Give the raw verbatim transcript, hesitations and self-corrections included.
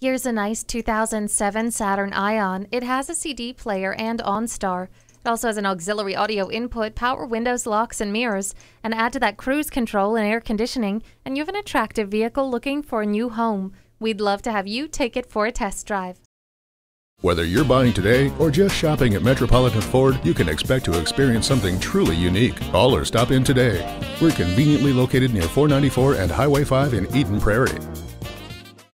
Here's a nice two thousand seven Saturn Ion. It has a C D player and OnStar. It also has an auxiliary audio input, power windows, locks, and mirrors. And add to that cruise control and air conditioning, and you have an attractive vehicle looking for a new home. We'd love to have you take it for a test drive. Whether you're buying today or just shopping at Metropolitan Ford, you can expect to experience something truly unique. Call or stop in today. We're conveniently located near four ninety-four and Highway five in Eden Prairie.